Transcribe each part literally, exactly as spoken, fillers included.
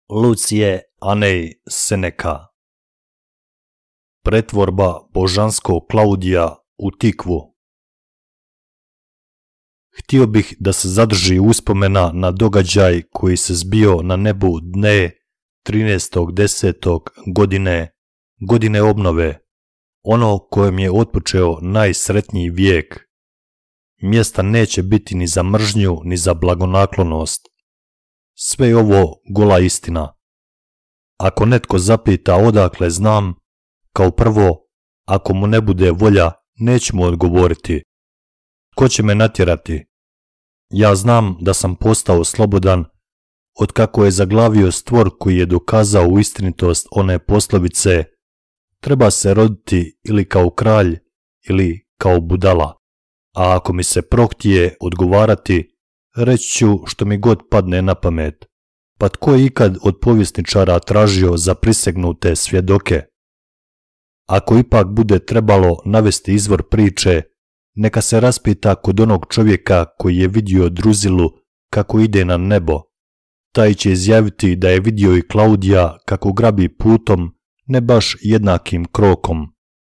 Lucije Anej Seneka. Pretvorba božanskog Klaudija u tikvu. Htio bih da se zadrži uspomena na događaj koji se zbio na nebu dne trinaestog desetog godine, godine obnove, ono kojem je otpočeo najsretniji vijek. Mjesta neće biti ni za mržnju, ni za blagonaklonost. Sve je ovo gola istina. Ako netko zapita odakle znam, kao prvo, ako mu ne bude volja, neću mu odgovoriti. Ko će me natjerati? Ja znam da sam postao slobodan otkako je zaglavio stvor koji je dokazao istinitost one poslovice: treba se roditi ili kao kralj ili kao budala. A ako mi se prohtije odgovarati, reći ću što mi god padne na pamet. Pa tko je ikad od povjesničara tražio za prisegnute svjedoke? Ako ipak bude trebalo navesti izvor priče, neka se raspita kod onog čovjeka koji je vidio Druzilu kako ide na nebo. Taj će izjaviti da je vidio i Klaudija kako grabi putom, ne baš jednakim krokom.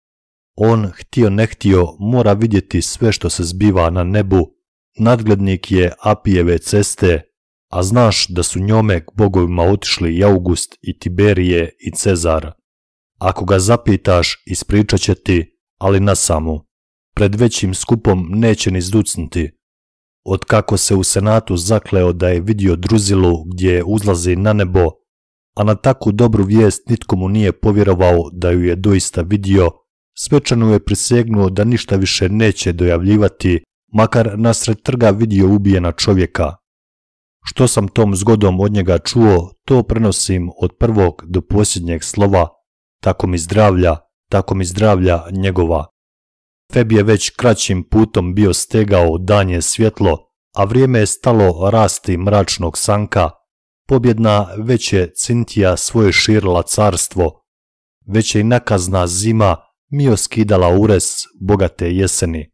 On, htio ne htio, mora vidjeti sve što se zbiva na nebu. Nadglednik je Apijeve ceste, a znaš da su njome k bogovima otišli i August i Tiberije i Cezar. Ako ga zapitaš, ispričat će ti, ali nasamu. Pred većim skupom neće ni zducnuti. Otkako se u senatu zakleo da je vidio Druzilu gdje uzlazi na nebo, a na takvu dobru vijest nitko mu nije povjerovao da ju je doista vidio, svečano je prisegnuo da ništa više neće dojavljivati, makar nasred trga vidio ubijena čovjeka. Što sam tom zgodom od njega čuo, to prenosim od prvog do posljednjeg slova, tako mi zdravlja, tako mi zdravlja njegova. Feb je već kraćim putom bio stegao danje svjetlo, a vrijeme je stalo rasti mračnog sanka. Pobjedna već je Cintija svoje širila carstvo, već je i nakazna zima mio skidala ures bogate jeseni.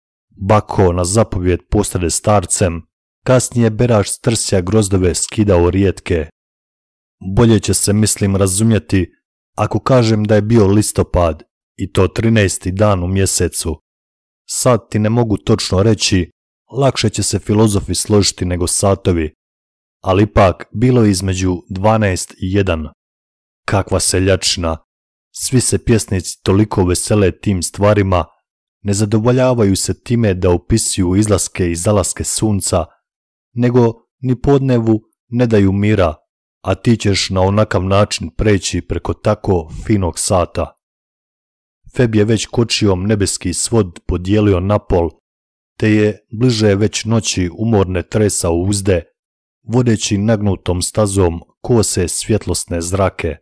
Bako na zapovjed postade starcem, kasnije berač strsja grozdove skidao rijetke. Bolje će se, mislim, razumjeti ako kažem da je bio listopad, i to trinaesti dan u mjesecu. Sad ti ne mogu točno reći, lakše će se filozofi složiti nego satovi, ali ipak bilo je između dvanaest i jedan. Kakva seljačina! Svi se pjesnici toliko vesele tim stvarima, ne zadovoljavaju se time da opisuju izlaske i zalaske sunca, nego ni podnevu ne daju mira, a ti ćeš na onakav način preći preko tako finog sata. Feb je već kočijom nebeski svod podijelio napol, te je bliže već noći umorne tresao uzde, vodeći nagnutom stazom kose svjetlosne zrake.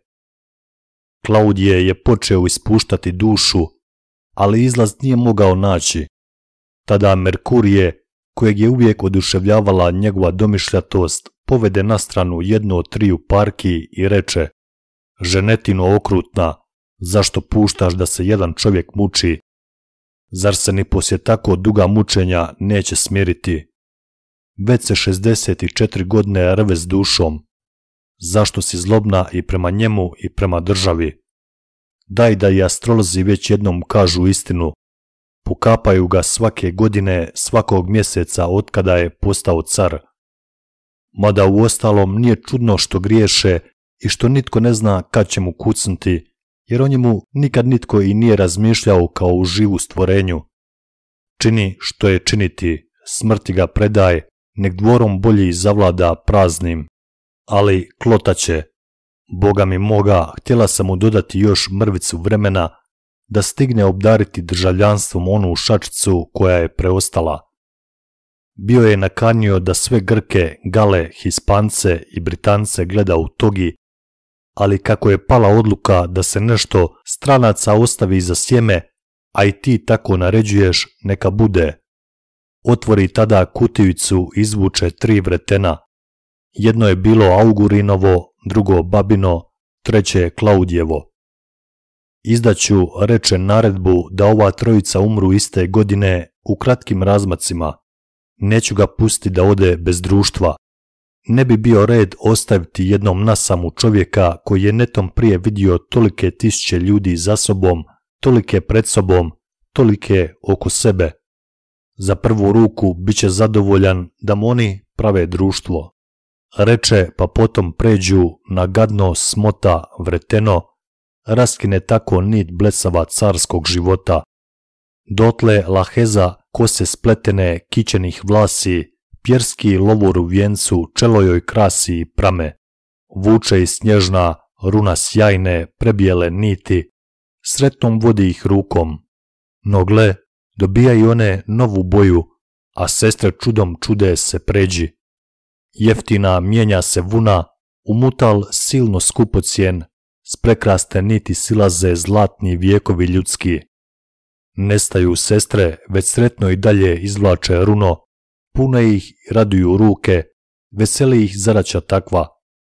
Klaudije je počeo ispuštati dušu, ali izlaz nije mogao naći. Tada Merkurije, kojeg je uvijek oduševljavala njegova domišljatost, povede na stranu jednu od triju parki i reče: ženetino okrutna, zašto puštaš da se jedan čovjek muči? Zar se ni poslije tako duga mučenja neće smiriti? Već se šezdeset četiri godine rve s dušom. Zašto si zlobna i prema njemu i prema državi? Daj da i astrolozi već jednom kažu istinu. Pokapaju ga svake godine, svakog mjeseca otkada je postao car. Mada uostalom nije čudno što griješe i što nitko ne zna kad će mu kucnuti, jer o njemu nikad nitko i nije razmišljao kao u živu stvorenju. Čini što je činiti, smrti ga predaj, nek dvorom bolji zavlada praznim. Ali klotaće, Boga mi moga, htjela sam mu dodati još mrvicu vremena da stigne obdariti državljanstvom onu šačicu koja je preostala. Bio je nakanio da sve Grke, Gale, Hispance i Britance gleda u togi, ali kako je pala odluka da se nešto stranaca ostavi za sjeme, a i ti tako naređuješ, neka bude. Otvori tada kutijicu i izvuče tri vretena. Jedno je bilo Augurinovo, drugo Babino, treće Klaudijevo. Izdaću, reče, naredbu da ova trojica umru iste godine u kratkim razmacima. Neću ga pustiti da ode bez društva. Ne bi bio red ostaviti jednom nasamu čovjeka koji je netom prije vidio tolike tisuće ljudi za sobom, tolike pred sobom, tolike oko sebe. Za prvu ruku bit će zadovoljan da mu oni prave društvo. Reče pa potom pređu na gadno smota vreteno, raskine tako nit blesava carskog života. Dotle laheza kose spletene kićenih vlasi, pjerski lovor u vijencu čelo joj krasi i prame. Vuče i snježna runa sjajne prebijele niti, sretnom vodi ih rukom. No gle, dobijaju one novu boju, a sestre čudom čude se pređi. Jeftina mijenja se vuna, u mutal silno skupocjen, s prekrasne niti silaze zlatni vijekovi ljudski. Nestaju sestre, već sretno i dalje izvlače runo, pune ih i raduju ruke, veseli ih zadaća takva.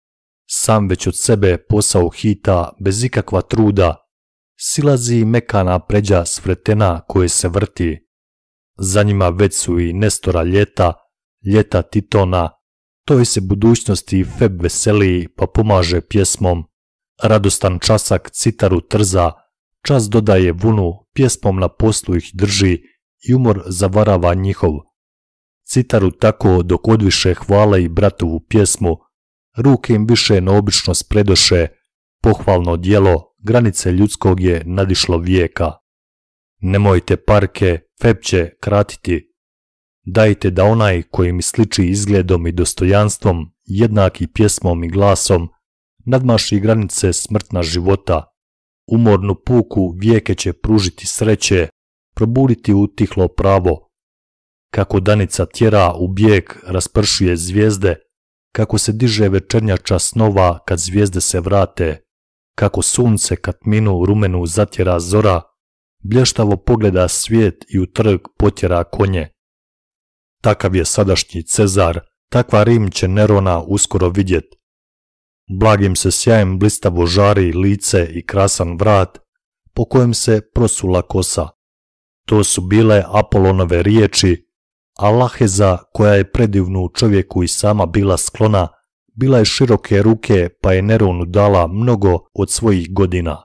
Sam već od sebe posao hita bez ikakva truda, silazi mekana pređa s vretena koje se vrti. Za njima već su i Nestora ljeta, ljeta Titona, toj se budućnosti Feb veseli pa pomaže pjesmom. Radostan časak citaru trza, čas dodaje vunu, pjesmom na poslu ih drži i umor zavarava njihov. Citaru tako dok odviše hvale i bratovu pjesmu, ruke im više neobično spredoše, pohvalno djelo, granice ljudskog je nadišlo vijeka. Nemojte parke, Feb će kratiti. Dajte da onaj koji mi sliči izgledom i dostojanstvom, jednaki pjesmom i glasom, nadmaši granice smrtna života. Umornu puku vijeke će pružiti sreće, probuditi utihlo pravo. Kako danica tjera u bijeg raspršuje zvijezde, kako se diže večernjača snova kad zvijezde se vrate, kako sunce kad minu rumenu zatjera zora, blještavo pogleda svijet i u trg potjera konje. Takav je sadašnji Cezar, takva Rim će Nerona uskoro vidjet. Blagim se sjajem blistavo žari lice i krasan vrat, po kojem se prosula kosa. To su bile Apolonove riječi, a laheza koja je predivnu čovjeku i sama bila sklona, bila je široke ruke pa je Neronu dala mnogo od svojih godina.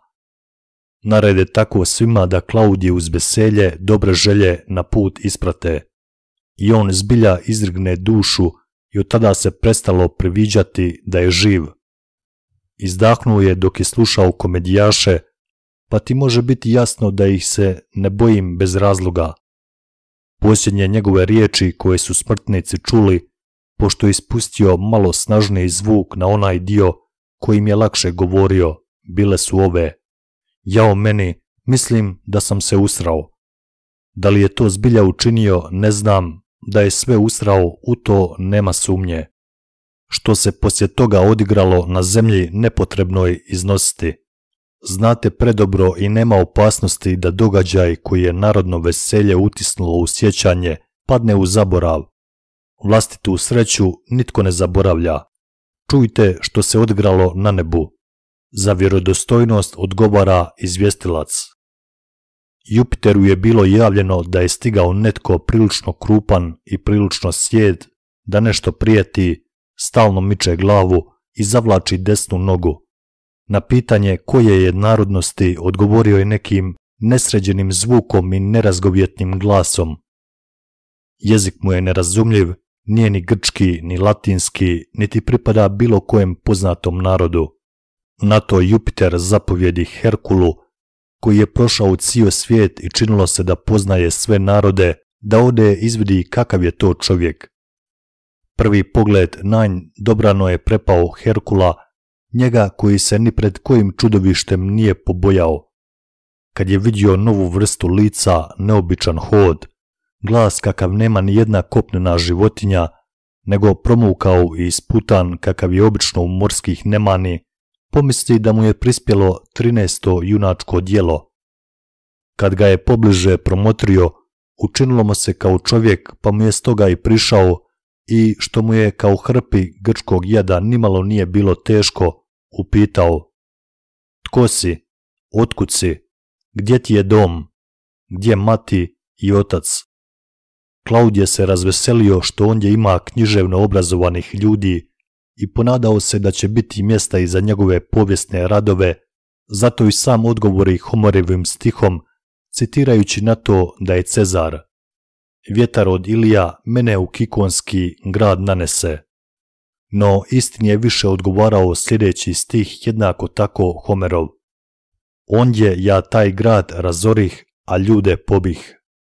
Narede tako svima da Klaudije uz veselje dobre želje na put isprate. I on zbilja izrigne dušu i od tada se prestalo priviđati da je živ. Izdahnuo je dok je slušao komedijaše, pa ti može biti jasno da ih se ne bojim bez razloga. Posljednje njegove riječi koje su smrtnici čuli, pošto je ispustio malo snažniji zvuk na onaj dio kojim je lakše govorio, bile su ove: jao meni, mislim da sam se usrao. Da li je to zbilja učinio, ne znam, da je sve usrao, u to nema sumnje. Što se poslije toga odigralo na zemlji nepotrebno je iznositi. Znate predobro i nema opasnosti da događaj koji je narodno veselje utisnulo u sjećanje padne u zaborav. Vlastitu sreću nitko ne zaboravlja. Čujte što se odigralo na nebu. Za vjerodostojnost odgovara izvjestilac. Jupiteru je bilo javljeno da je stigao netko prilično krupan i prilično sjed, da nešto prijeti, stalno miče glavu i zavlači desnu nogu. Na pitanje koje je narodnosti odgovorio je nekim nesređenim zvukom i nerazgovjetnim glasom. Jezik mu je nerazumljiv, nije ni grčki, ni latinski, niti pripada bilo kojem poznatom narodu. Na to Jupiter zapovjedi Herkulu, koji je prošao cijel svijet i činilo se da poznaje sve narode, da ode izvidi kakav je to čovjek. Prvi pogled na nj dobrano je prepao Herkula, njega koji se ni pred kojim čudovištem nije pobojao. Kad je vidio novu vrstu lica, neobičan hod, glas kakav nema ni jedna kopnena životinja, nego promukao i isputan kakav je obično u morskih nemani, pomisli da mu je prispjelo trinaesto junačko djelo. Kad ga je pobliže promotrio, učinilo mu se kao čovjek, pa mu je stoga i prišao, i što mu je kao hrpi grčkog jada nimalo nije bilo teško, upitao: tko si? Otkud si? Gdje ti je dom? Gdje mati i otac? Klaudije se razveselio što ondje ima književno obrazovanih ljudi i ponadao se da će biti mjesta i za njegove povijesne radove, zato i sam odgovori Homorevim stihom, citirajući na to da je Cezar: vjetar od Ilija mene u Kikonski grad nanese. No istini je više odgovarao sljedeći stih jednako tako Homerov: ondje ja taj grad razorih, a ljude pobih.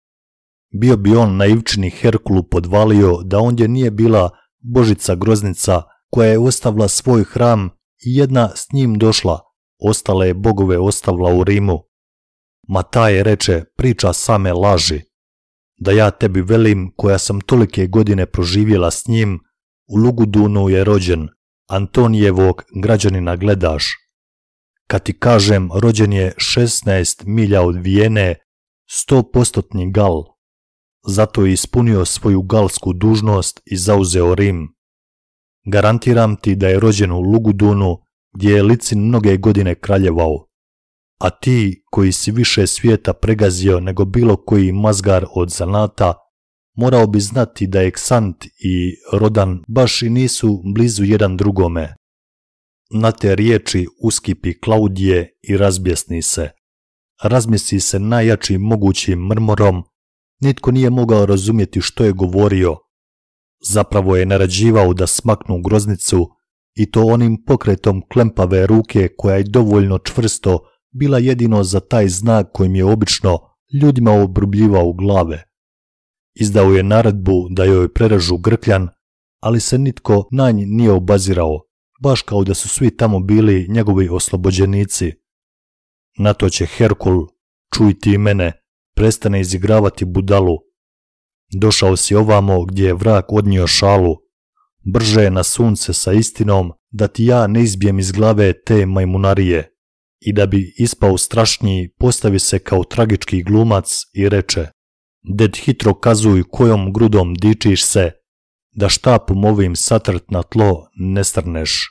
Bio bi on naivčini Herkulu podvalio da ondje nije bila Božica Groznica koja je ostavila svoj hram i jedna s njim došla, ostale je bogove ostavila u Rimu. Ma taj reče, priča same laži. Da ja tebi velim, koja sam tolike godine proživjela s njim, u Lugudunu je rođen, Antonijevog građanina gledaš. Kad ti kažem, rođen je šesnaest milja od Vijene, stopostotni Gal. Zato je ispunio svoju galsku dužnost i zauzeo Rim. Garantiram ti da je rođen u Lugudunu, gdje je Licin mnoge godine kraljevao. A ti, koji si više svijeta pregazio nego bilo koji mazgar od zanata, morao bi znati da Eksant i Rodan baš i nisu blizu jedan drugome. Na te riječi uskipi Klaudije i razbjesni se. Razmjesi se najjačim mogućim mrmorom, nitko nije mogao razumjeti što je govorio. Zapravo je naređivao da smaknu groznicu, i to onim pokretom klempave ruke koja je dovoljno čvrsto bila jedino za taj znak kojim je obično ljudima obrubljivao glave. Izdao je naredbu da joj prerežu grkljan, ali se nitko na nj nije obazirao, baš kao da su svi tamo bili njegovi oslobođenici. Na to će Herkul, čuj ti mene, prestane izigravati budalu. Došao si ovamo gdje je vrag odnio šalu. Brže je na sunce sa istinom da ti ja ne izbijem iz glave te majmunarije. I da bi ispao strašniji, postavi se kao tragički glumac i reče: ded hitro kazuj kojom grudom dičiš se, da štapom ovim satrt na tlo ne strneš.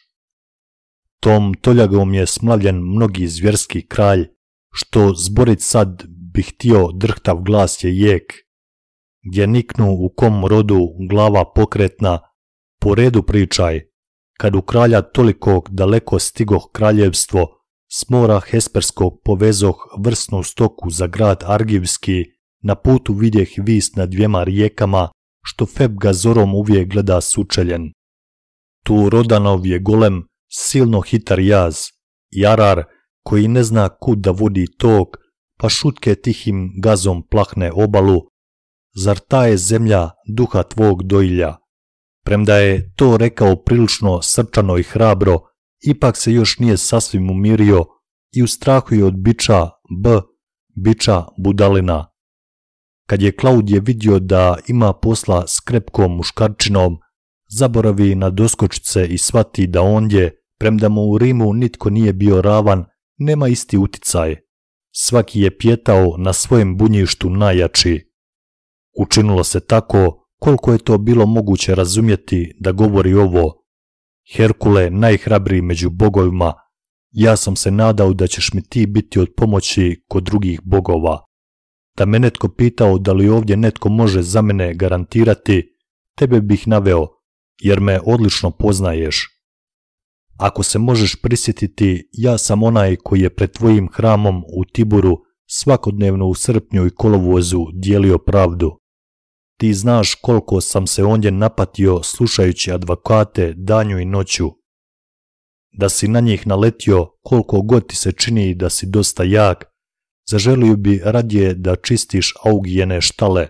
Tom toljagom je smlavljen mnogi zvjerski kralj, što zborit sad bi htio drhtav glas je jek. Gdje niknu u kom rodu glava pokretna, po redu pričaj, kad u kralja tolikog daleko stigoh kraljevstvo, s mora Hesperskog povezoh vrsnu stoku za grad Argivski, na putu vidjeh vis na dvijema rijekama, što Feb ga zorom uvijek gleda sučeljen. Tu Rodanov je golem, silno hitar jaz, jarar koji ne zna kud da vodi tok, pa šutke tihim gazom plahne obalu. Zar ta je zemlja duha tvog dojilja? Premda je to rekao prilično srčano i hrabro, ipak se još nije sasvim umirio i u strahu je od biča B, biča budalina. Kad je Klaudije vidio da ima posla s krepkom muškarčinom, zaboravi na doskočice i shvati da ondje, premda mu u Rimu nitko nije bio ravan, nema isti uticaj. Svaki je pjetao na svojem bunjištu najjači. Učinilo se tako, koliko je to bilo moguće razumjeti da govori ovo: Herkule, najhrabriji među bogovima, ja sam se nadao da ćeš mi ti biti od pomoći kod drugih bogova. Da me netko pitao da li ovdje netko može za mene garantirati, tebe bih naveo, jer me odlično poznaješ. Ako se možeš prisjetiti, ja sam onaj koji je pred tvojim hramom u Tiburu svakodnevno u srpnju i kolovozu dijelio pravdu. Ti znaš koliko sam se ondje napatio slušajući advokate danju i noću. Da si na njih naletio, koliko god ti se čini da si dosta jak, zaželio bi radije da čistiš augijene štale.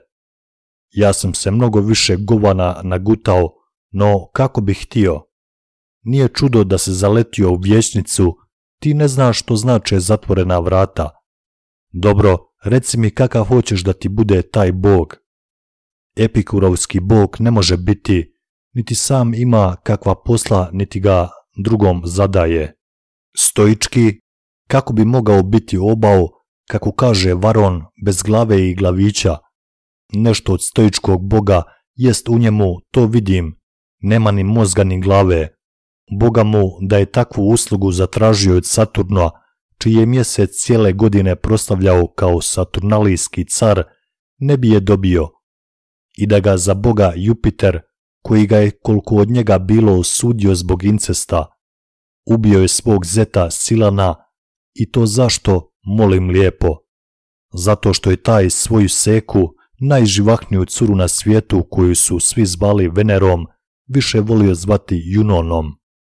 Ja sam se mnogo više govana nagutao, no kako bih htio. Nije čudo da se zaletio u vijećnicu, ti ne znaš što znače zatvorena vrata. Dobro, reci mi kakav hoćeš da ti bude taj bog. Epikurovski bog ne može biti, niti sam ima kakva posla, niti ga drugom zadaje. Stoički, kako bi mogao biti obao, kako kaže Varon, bez glave i glavića. Nešto od stoičkog boga jest u njemu, to vidim, nema ni mozga ni glave. Boga mu da je takvu uslugu zatražio od Saturna, čiji je mjesec cijele godine proslavljao kao saturnalijski car, ne bi je dobio. I da ga za boga Jupiter, koji ga je koliko od njega bilo osudio zbog incesta. Ubio je svog zeta Silana i to zašto, molim lijepo? Zato što je taj svoju Seku, najživahniju curu na svijetu koju su svi zvali Venerom, više volio zvati Junonom.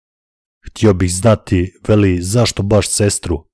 Htio bih znati, veli, zašto baš sestru?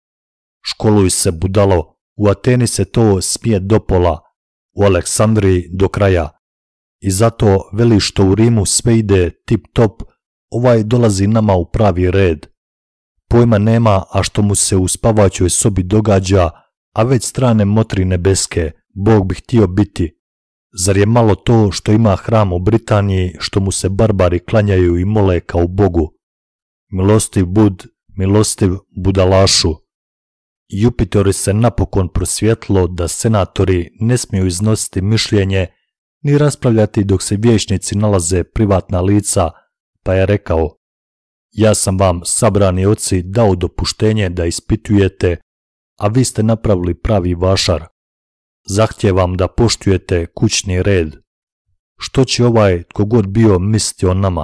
Školuj se, budalo, u Ateni se to smije do pola, u Aleksandriji do kraja. I zato, veli, što u Rimu sve ide tip top, ovaj dolazi nama u pravi red. Pojma nema, a što mu se u spavaćoj sobi događa, a već strane motri nebeske, Bog bi htio biti. Zar je malo to što ima hram u Britaniji, što mu se barbari klanjaju i mole kao Bogu? Milostiv bud, milostiv budalašu. Jupiteru se napokon prosvjetlo da senatori ne smiju iznositi mišljenje ni raspravljati dok se vijećnici nalaze privatna lica, pa je rekao: ja sam vam, sabrani oci, dao dopuštenje da ispitujete, a vi ste napravili pravi vašar. Zahtijevam da poštujete kućni red. Što će ovaj, tko god bio, misliti o nama?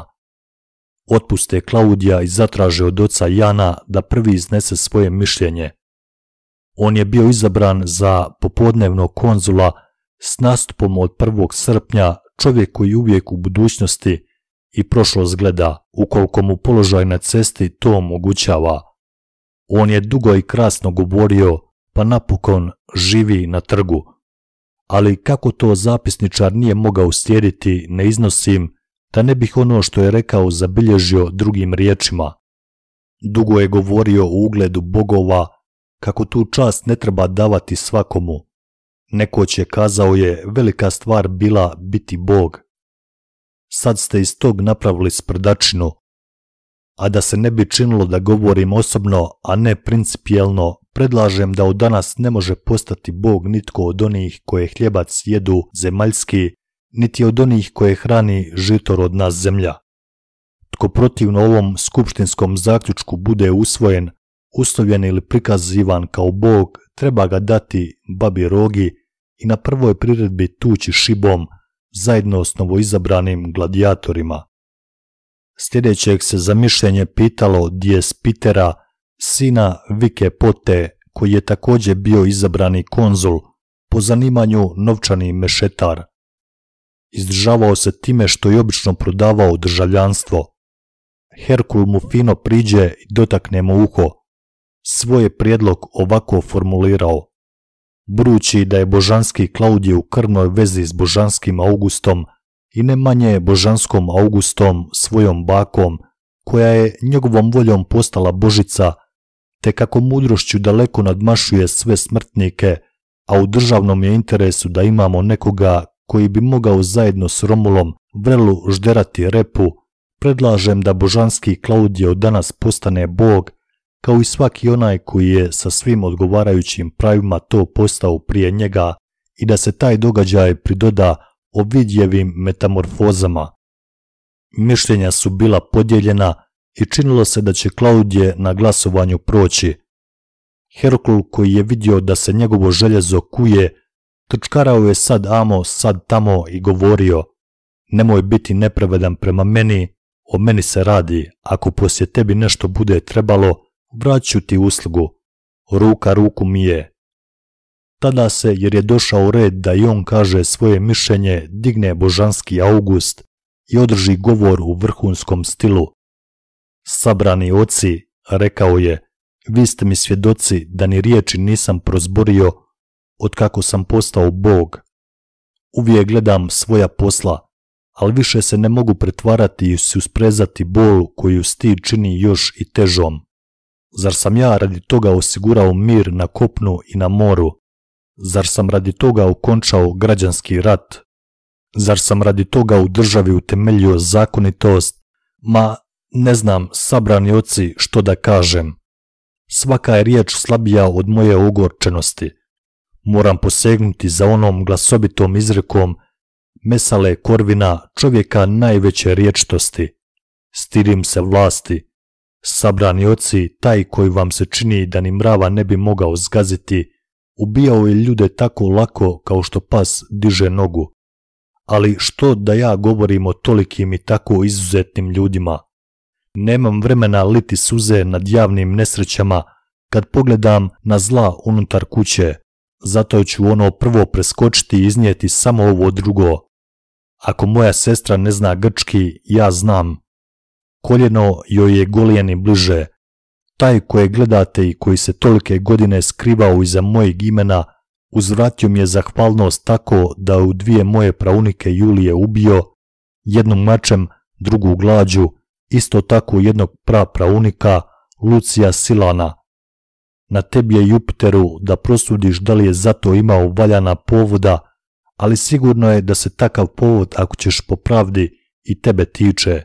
Otpuste Klaudija i zatraže od oca Jana da prvi iznese svoje mišljenje. On je bio izabran za popodnevnog konzula s nastupom od prvog srpnja, čovjek koji uvijek u budućnosti i prošlost gleda, ukoliko mu položaj na cesti to omogućava. On je dugo i krasno govorio, pa napokon živi na trgu. Ali kako to zapisničar nije mogao slijediti, ne iznosim, da ne bih ono što je rekao zabilježio drugim riječima. Dugo je govorio o ugledu bogova, kako tu čast ne treba davati svakomu. Nekoć je kazao je velika stvar bila biti Bog. Sad ste iz tog napravili sprdačinu. A da se ne bi činilo da govorim osobno, a ne principijelno, predlažem da od danas ne može postati Bog nitko od onih koje hljebac jedu zemaljski, niti od onih koje hrani žitorodna zemlja. Tko protivno ovom skupštinskom zaključku bude usvojen, uslovljen ili prikazivan kao Bog, treba ga dati babi rogi i na prvoj priredbi tući šibom, zajedno s novoizabranim gladijatorima. Sljedećeg se za mišljenje pitalo Dies Pitera, sina Vike Pote, koji je također bio izabrani konzul, po zanimanju novčani mešetar. Izdržavao se time što je obično prodavao državljanstvo. Herkul mu fino priđe i dotakne mu uho. Svoj prijedlog ovako formulirao: budući da je božanski Klaudije u krvnoj vezi s božanskim Augustom i ne manje božanskom Augustom, svojom bakom, koja je njegovom voljom postala božica, te kako mudrošću daleko nadmašuje sve smrtnike, a u državnom je interesu da imamo nekoga koji bi mogao zajedno s Romulom vrelu žderati repu, predlažem da božanski Klaudije od danas postane Bog, kao i svaki onaj koji je sa svim odgovarajućim pravima to postao prije njega, i da se taj događaj pridoda Ovidijevim metamorfozama. Mišljenja su bila podijeljena i činilo se da će Klaudije na glasovanju proći. Herkul, koji je vidio da se njegovo željezo kuje, trčkarao je sad amo, sad tamo i govorio: nemoj biti nepravedan prema meni, o meni se radi, ako poslije tebi nešto bude trebalo, vraću ti uslugu, ruka ruku mije. Tada se, jer je došao red da i on kaže svoje mišljenje, digne božanski August i održi govor u vrhunskom stilu. Sabrani oci, rekao je, vi ste mi svjedoci da ni riječi nisam prozborio otkako sam postao Bog. Uvijek gledam svoja posla, ali više se ne mogu pretvarati i susprezati bol koju stid čini još i težom. Zar sam ja radi toga osigurao mir na kopnu i na moru? Zar sam radi toga okončao građanski rat? Zar sam radi toga u državi utemeljio zakonitost? Ma, ne znam, sabrani oci, što da kažem. Svaka je riječ slabija od moje ogorčenosti. Moram posegnuti za onom glasobitom izrekom Mesale Korvina, čovjeka najveće riječitosti. Stidim se vlasti. Sabrani oci, taj koji vam se čini da ni mrava ne bi mogao zgaziti, ubijao je ljude tako lako kao što pas diže nogu. ali što da ja govorim o tolikim i tako izuzetnim ljudima? Nemam vremena liti suze nad javnim nesrećama kad pogledam na zla unutar kuće, zato ću ono prvo preskočiti i iznijeti samo ovo drugo. Ako moja sestra ne zna grčki, ja znam. Koljeno joj je golijeni bliže. Taj koje gledate i koji se tolike godine skrivao iza mojeg imena, uzvratio mi je zahvalnost tako da u dvije moje praunike Julije ubio, jednom mačem, drugu glađu, isto tako jednog prapraunika, Lucija Silana. Na tebi je, Jupiteru, da prosudiš da li je zato imao valjana povoda, ali sigurno je da se takav povod, ako ćeš po pravdi, i tebe tiče.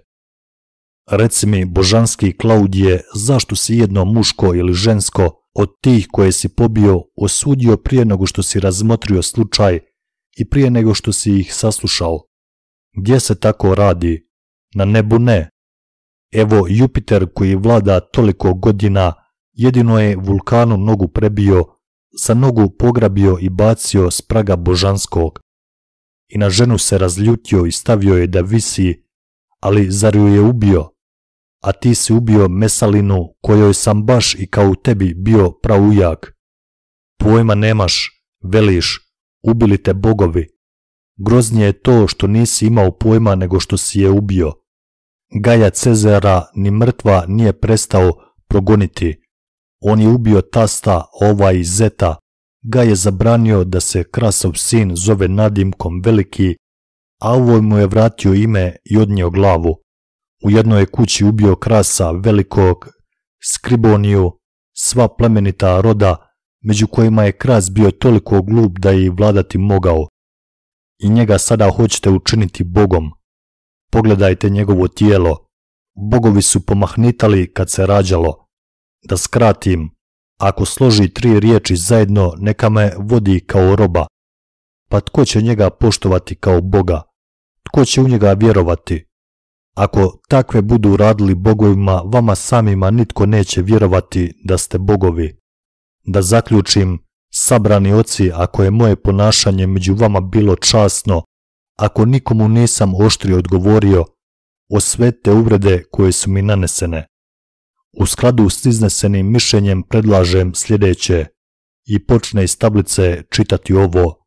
Reci mi, božanski Klaudije, zašto si jedno muško ili žensko od tih koje si pobio osudio prije nego što si razmotrio slučaj i prije nego što si ih saslušao? Gdje se tako radi? Na nebu ne. Evo, Jupiter koji vlada toliko godina jedino je vulkanu nogu prebio, sa nogu pograbio i bacio s praga božanskog. I na ženu se razljutio i stavio je da visi, ali zar ju je ubio? A ti si ubio Mesalinu, kojoj sam baš i kao u tebi bio praujak. Pojma nemaš, veliš, ubili te bogovi. Groznije je to što nisi imao pojma nego što si je ubio. Gaja Cezara ni mrtva nije prestao progoniti. On je ubio tasta, ova i zeta. Gaj je zabranio da se Krasov sin zove nadimkom veliki, a ovoj mu je vratio ime i odnio glavu. U jednoj je kući ubio Krasa velikog, Skriboniju, sva plemenita roda, među kojima je Kras bio toliko glup da je i vladati mogao. I njega sada hoćete učiniti bogom. Pogledajte njegovo tijelo. Bogovi su pomahnitali kad se rađalo. Da skratim, ako složi tri riječi zajedno, neka me vodi kao roba. Pa tko će njega poštovati kao boga? Tko će u njega vjerovati? Ako takve budu radili bogovima, vama samima nitko neće vjerovati da ste bogovi. Da zaključim, sabrani oci, ako je moje ponašanje među vama bilo časno, ako nikomu nisam oštrio odgovorio, osvetite uvrede koje su mi nanesene. U skladu s iznesenim mišljenjem predlažem sljedeće i počne iz tablice čitati ovo.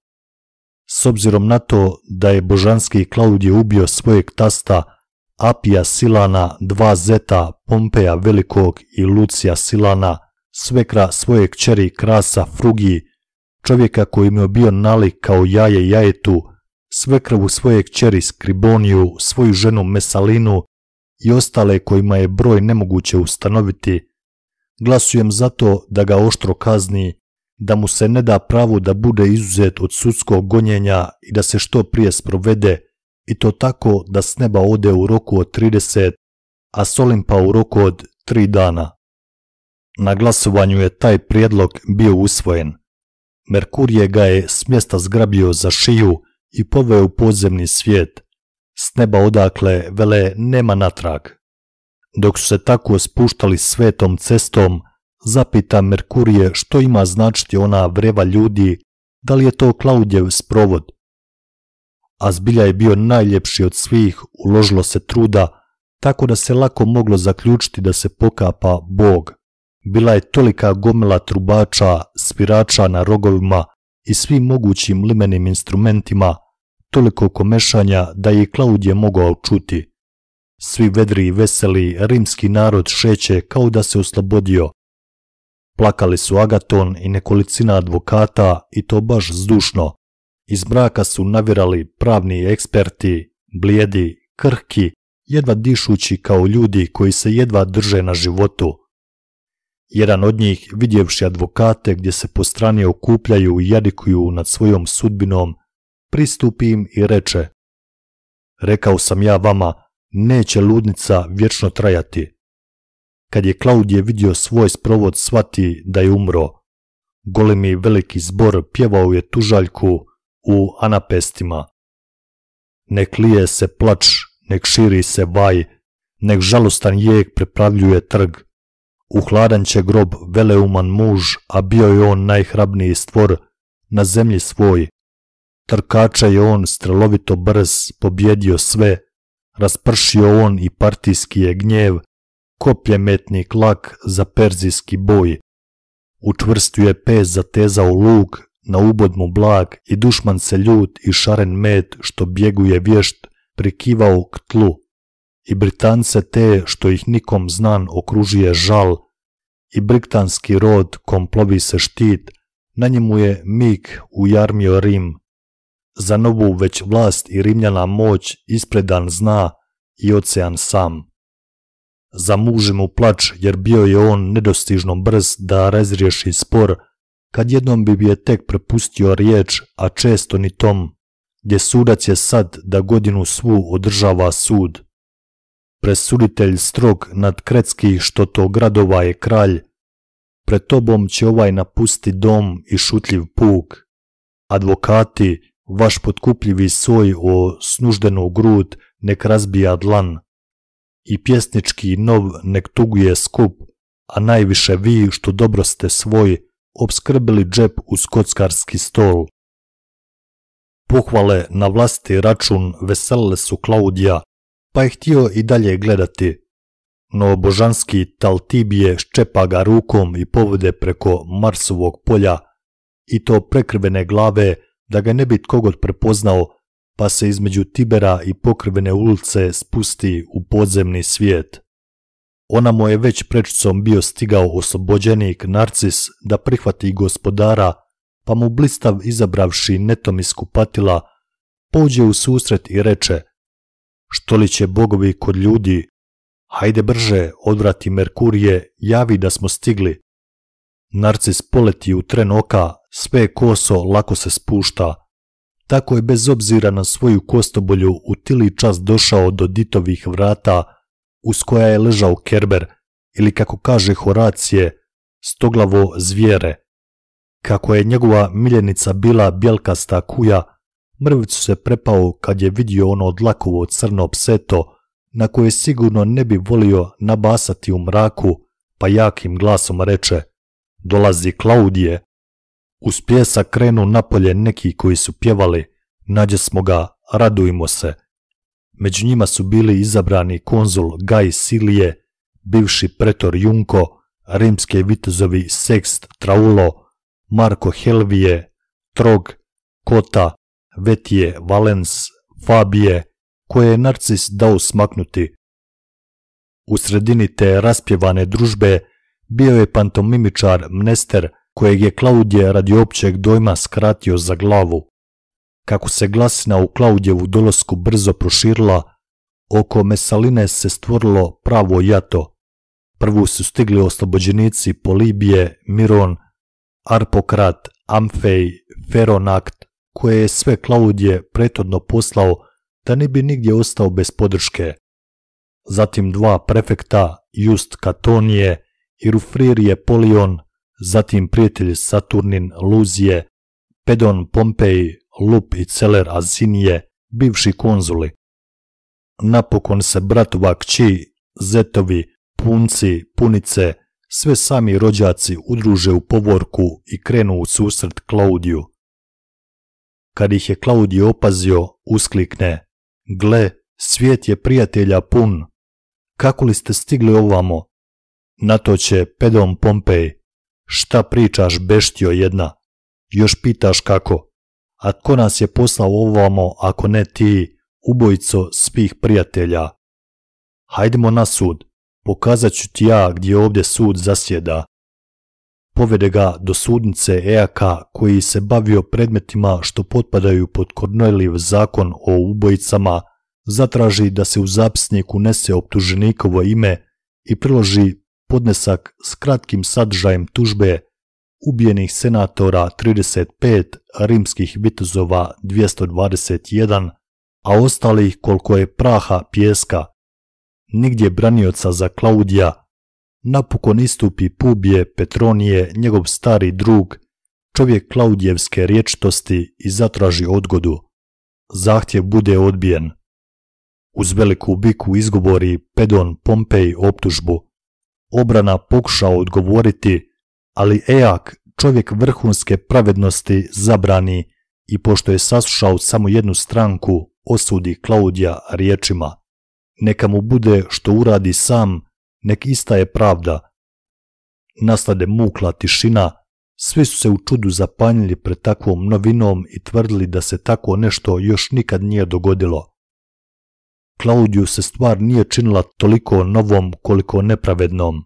S obzirom na to da je božanski Klaudije ubio svojeg tasta Apija Silana, dva zeta Pompeja velikog i Lucija Silana, svekra svoje kćeri Krasa Frugiji, čovjeka koji mu je bio nalik kao jaje jajetu, svekrvu svoje kćeri Skriboniju, svoju ženu Mesalinu i ostale kojima je broj nemoguće ustanoviti, glasujem zato da ga oštro kazni, da mu se ne da pravo da bude izuzet od sudskog gonjenja i da se što prije sprovede, i to tako da s neba ode u roku od trideset, a s Olimpa u roku od tri dana. Na glasovanju je taj prijedlog bio usvojen. Merkurije ga je s mjesta zgrabio za šiju i poveo u podzemni svijet. S neba odakle, vele, nema natrag. Dok su se tako spuštali svetom cestom, zapita Merkurije što ima značiti ona vreva ljudi, da li je to Klaudijev sprovod. A zbilja je bio najljepši od svih, uložilo se truda, tako da se lako moglo zaključiti da se pokapa Bog. Bila je tolika gomila trubača, svirača na rogovima i svim mogućim limenim instrumentima, toliko komešanja da je i Klaudije mogao čuti. Svi vedri i veseli, rimski narod šeće kao da se oslobodio. Plakali su Agaton i nekolicina advokata i to baš zdušno. Iz mraka su navirali pravni eksperti, blijedi, krhki, jedva dišući kao ljudi koji se jedva drže na životu. Jedan od njih, vidjevši advokate gdje se po strani okupljaju i jadikuju nad svojom sudbinom, pristupi im i reče: rekao sam ja vama, neće ludnica vječno trajati. Kad je Klaudije vidio svoj sprovod, shvati da je umro. Golemi veliki zbor pjevao je tužaljku u anapestima. Nek lije se plač, nek širi se vaj, nek žalostan jek prepravljuje trg. Uhladan će grob veleuman muž, a bio je on najhrabniji stvor na zemlji svoj. Trkača je on strelovito brz, pobjedio sve, raspršio on i partijski je gnjev, kopljemetnik lak za perzijski boj. Učvrstio je pes zatezao luk, na ubod mu blag i dušman se ljut i šaren med što bjeguje vješt prikivao k tlu. I Britance te što ih nikom znan okružuje žal, i britanski rod kom plovi se štit, na njemu je mig ujarmio Rim. Za novu već vlast i rimljana moć ispredan zna i ocean sam. Za muži mu plač jer bio je on nedostižno brz da razriješi spor, kad jednom bi je tek prepustio riječ, a često ni tom, gdje sudac je sad da godinu svu održava sud. Presuditelj strog nad kretskih što to gradova je kralj, pred tobom će ovaj napusti dom i šutljiv puk. Advokati, vaš potkupljivi soj o snuždenu grud nek razbija dlan. I pjesnički nov nek tuguje skup, a najviše vi što dobro ste svoj opskrbili džep uz kockarski stol. Pohvale na vlastiti račun veselile su Klaudija, pa je htio i dalje gledati. No božanski Taltibije ščepa ga rukom i povode preko Marsovog polja, i to prekrvene glave da ga ne bi tkogod prepoznao, pa se između Tibera i pokrvene ulice spusti u podzemni svijet. Ona mu je već prečicom bio stigao oslobođenik Narcis da prihvati gospodara, pa mu blistav izabravši netom iz kupatila, pođe u susret i reče: što li će bogovi kod ljudi? Hajde brže, odvrati Merkurije, javi da smo stigli. Narcis poleti u tren oka, sve koso lako se spušta. Tako je bez obzira na svoju kostobolju u tili čas došao do Ditovih vrata, uz koja je ležao Kerber, ili kako kaže Horacije, stoglavo zvijere. Kako je njegova miljenica bila bjelkasta kuja, mrvicu se prepao kad je vidio ono dlakovo crno pseto, na koje sigurno ne bi volio nabasati u mraku, pa jakim glasom reče: dolazi Klaudije. Uz pjesak krenu napolje neki koji su pjevali: nađe smo ga, radujmo se. Među njima su bili izabrani konzul Gaj Silije, bivši pretor Junko, rimske vitezovi Sext Traulo, Marko Helvije, Trog, Kota, Vetije, Valens, Fabije, koje je Narcis dao smaknuti. U sredini te raspjevane družbe bio je pantomimičar Mnester, kojeg je Klaudije radi općeg dojma skratio za glavu. Kako se glasina u Klaudijevu dolasku brzo proširila, oko Mesaline se stvorilo pravo jato. Prvu su stigli oslobođenici Polibije, Miron, Arpokrat, Amfej, Feronakt, koje je sve Klaudije prethodno poslao da ne bi nigdje ostao bez podrške. Zatim dva prefekta, Just Katonije i Rufririje Polion, zatim prijatelj Saturnin Luzije, Pedon Pompej, Lup i Celer Azinije, bivši konzuli. Napokon se bratova kći, zetovi, punci, punice, sve sami rođaci udruže u povorku i krenu u susret Klaudiju. Kad ih je Klaudije opazio, usklikne: gle, svijet je prijatelja pun. Kako li ste stigli ovamo? Na to će Pedon Pompej: šta pričaš, beštio jedna? Još pitaš kako? A tko nas je poslao ovamo ako ne ti, ubojico svih prijatelja? Hajdemo na sud, pokazat ću ti ja gdje ovdje sud zasjeda. Povede ga do sudnice Eaka, koji se bavio predmetima što potpadaju pod Kornelijev zakon o ubojicama, zatraži da se u zapisnik unese optuženikovo ime i priloži podnesak s kratkim sadržajem tužbe ubijenih senatora trideset pet, rimskih vitezova dvjesto dvadeset jedan, a ostalih koliko je praha pjeska. Nigdje branioca za Klaudija. Napokon istupi Pubije Petronije, njegov stari drug, čovjek Klaudijevske rječitosti, i zatraži odgodu. Zahtjev bude odbijen. Uz veliku biku izgovori Pedon Pompej optužbu. Obrana pokuša odgovoriti, ali Eak, čovjek vrhunske pravednosti, zabrani i pošto je saslušao samo jednu stranku, osudi Klaudija riječima: neka mu bude što uradi sam, nek ista je pravda. Naslade mukla tišina, svi su se u čudu zapanjili pred takvom novinom i tvrdili da se tako nešto još nikad nije dogodilo. Klaudiju se stvar nije činila toliko novom koliko nepravednom.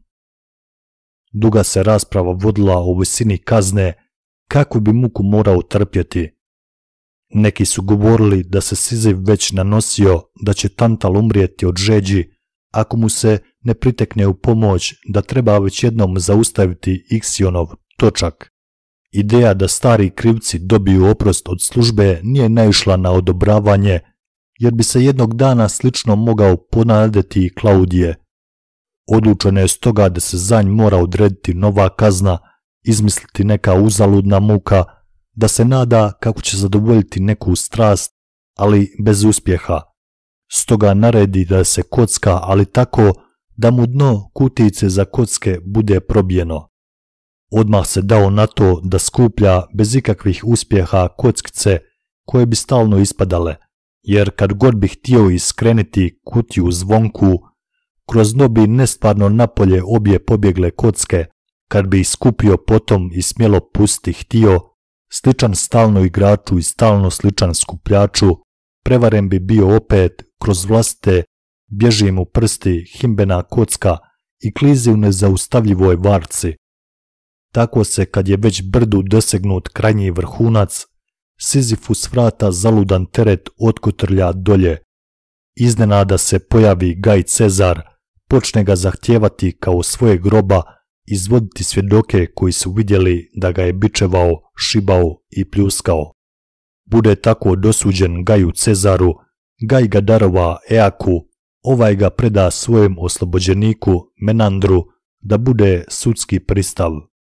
Duga se rasprava vodila o visini kazne, kakvu bi muku morao trpjeti. Neki su govorili da se Sizif već nanosio da će Tantal umrijeti od žeđi ako mu se ne pritekne u pomoć, da treba već jednom zaustaviti Iksionov točak. Ideja da stari krivci dobiju oprost od službe nije naišla na odobravanje, jer bi se jednog dana slično mogao ponadeti i Klaudije. Odlučeno je stoga da se za nj mora odrediti nova kazna, izmisliti neka uzaludna muka, da se nada kako će zadovoljiti neku strast, ali bez uspjeha. Stoga naredi da se kocka, ali tako da mu dno kutijice za kocke bude probijeno. Odmah se dao na to da skuplja bez ikakvih uspjeha kockice koje bi stalno ispadale, jer kad god bi htio iskreniti kutiju zvonku, kroz dno bi nestvarno napolje obje pobjegle kocke, kad bi ih skupio potom i smjelo pustiti htio, sličan stalno igraču i stalno sličan skupljaču, prevaren bi bio opet kroz vlastite, bježi mu prsti himbena kocka i klizi u nezaustavljivoj varci. Tako se, kad je već brdu dosegnut krajnji vrhunac, Sizifus vrata zaludan teret otkotrlja dolje. Iznenada se pojavi Gaj Cezar, počne ga zahtijevati kao svoje groba, izvoditi svjedoke koji su vidjeli da ga je bičevao, šibao i pljuskao. Bude tako dosuđen Gaju Cezaru, Gaj ga darova Eaku, ovaj ga preda svojem oslobođeniku Menandru da bude sudski pristav.